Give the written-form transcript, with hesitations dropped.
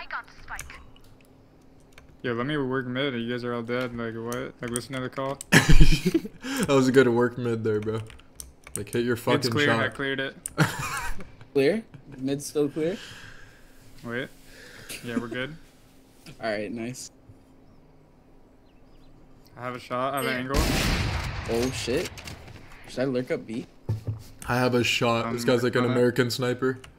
Yo, let me work mid. You guys are all dead. Like, what? Like, listen to the call. That was a good work mid there, bro. Like, hit your fucking Mid's clear. shot. I cleared it. Clear? Mid's still clear? Wait. Yeah, we're good. Alright, nice. I have a shot. I have an angle. Oh shit. Should I lurk up B? I have a shot. This guy's like an American sniper.